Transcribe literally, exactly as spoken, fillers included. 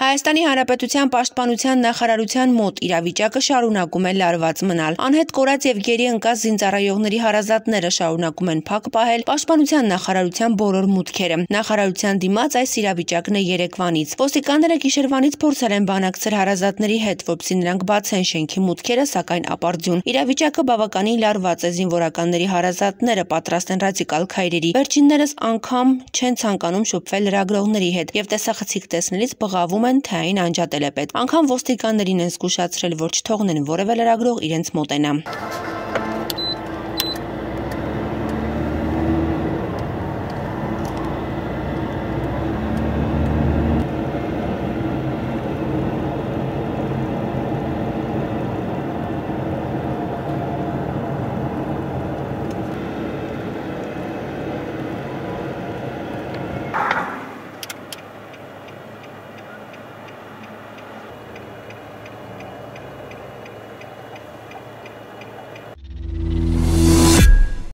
Հայաստանի Հանրապետության Պաշտպանության նախարարության մոտ իրավիճակը շարունակում է լարված մնալ։ Անհետ կորած եւ գերի ընկած զինծառայողների հարազատները շարունակում են փակ պահել Պաշտպանության նախարարության բոլոր մուտքերը։ Նախարարության դիմաց այս իրավիճակն է երեկվանից։ Ոստիկանները գիշերվանից փորձել են բանակցել հարազատների հետ, որպեսզի նրանք բացեն շենքի մուտքերը, սակայն ապարդյուն։ Իրավիճակը բավականին լարված է, զինվորականների հարազատները պատրաստ են ռադիկալ քայլերի։ Վերջիններս անգամ չեն ցանկանում շփվել լրագրողների հետ եւ տեսախցիկ տեսնելիս բղավում են, թե այն անջատել է պետք։ Անգամ ոստիկաններին են զգուշացրել, որ չթողնեն որևէ լրագրող իրենց մոտենա։